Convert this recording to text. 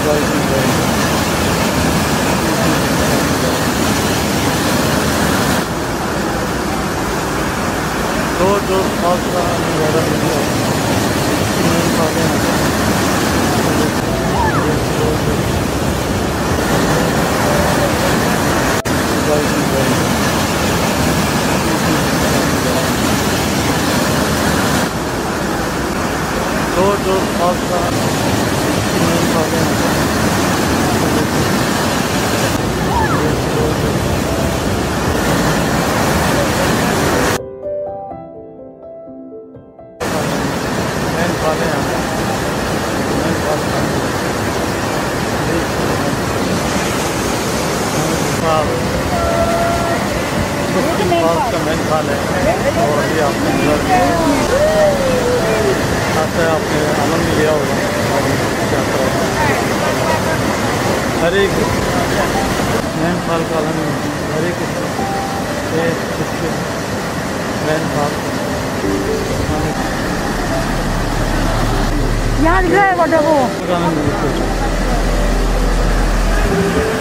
जो खास ज़्यादा नहीं खाते हैं जो खास नहीं खाते हैं का मेन खाल है और अभी आपने आपने आनंद लिया होगा यात्रा हर एक मेन खाल का आनंद हर एक मेन खाल यहाँ दिख रहा है वाटर वो आनंद